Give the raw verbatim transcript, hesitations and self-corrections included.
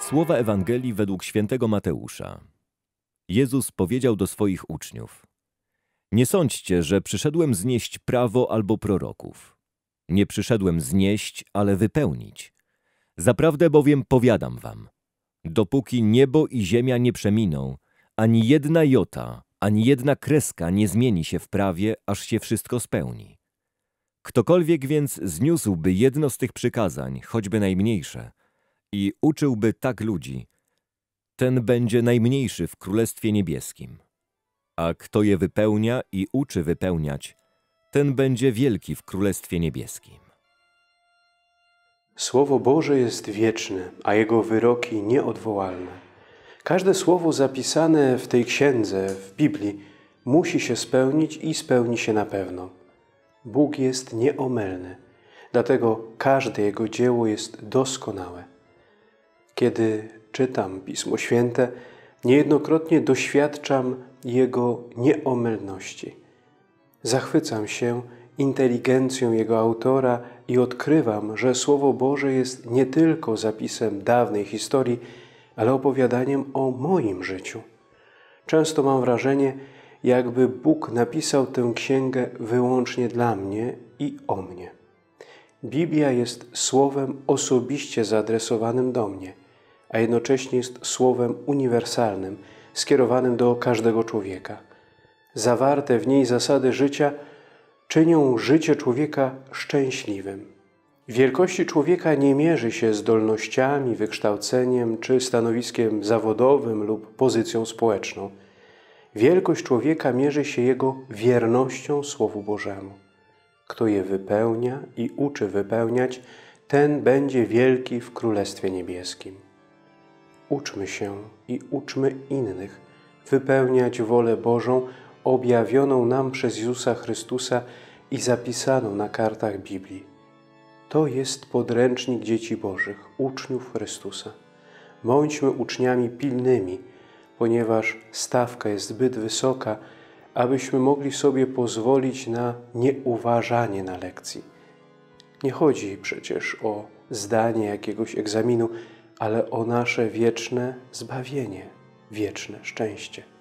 Słowa Ewangelii według świętego Mateusza. Jezus powiedział do swoich uczniów: Nie sądźcie, że przyszedłem znieść prawo albo proroków. Nie przyszedłem znieść, ale wypełnić. Zaprawdę bowiem powiadam wam, dopóki niebo i ziemia nie przeminą, ani jedna jota, ani jedna kreska nie zmieni się w prawie, aż się wszystko spełni. Ktokolwiek więc zniósłby jedno z tych przykazań, choćby najmniejsze, i uczyłby tak ludzi, ten będzie najmniejszy w Królestwie Niebieskim. A kto je wypełnia i uczy wypełniać, ten będzie wielki w Królestwie Niebieskim. Słowo Boże jest wieczne, a Jego wyroki nieodwołalne. Każde słowo zapisane w tej księdze, w Biblii, musi się spełnić i spełni się na pewno. Bóg jest nieomylny, dlatego każde Jego dzieło jest doskonałe. Kiedy czytam Pismo Święte, niejednokrotnie doświadczam Jego nieomylności. Zachwycam się inteligencją Jego autora i odkrywam, że Słowo Boże jest nie tylko zapisem dawnej historii, ale opowiadaniem o moim życiu. Często mam wrażenie, jakby Bóg napisał tę księgę wyłącznie dla mnie i o mnie. Biblia jest słowem osobiście zaadresowanym do mnie, a jednocześnie jest słowem uniwersalnym, skierowanym do każdego człowieka. Zawarte w niej zasady życia czynią życie człowieka szczęśliwym. Wielkości człowieka nie mierzy się zdolnościami, wykształceniem czy stanowiskiem zawodowym lub pozycją społeczną. Wielkość człowieka mierzy się jego wiernością Słowu Bożemu. Kto je wypełnia i uczy wypełniać, ten będzie wielki w Królestwie Niebieskim. Uczmy się i uczmy innych wypełniać wolę Bożą objawioną nam przez Jezusa Chrystusa i zapisaną na kartach Biblii. To jest podręcznik dzieci Bożych, uczniów Chrystusa. Bądźmy uczniami pilnymi, ponieważ stawka jest zbyt wysoka, abyśmy mogli sobie pozwolić na nieuważanie na lekcji. Nie chodzi przecież o zdanie jakiegoś egzaminu, ale o nasze wieczne zbawienie, wieczne szczęście.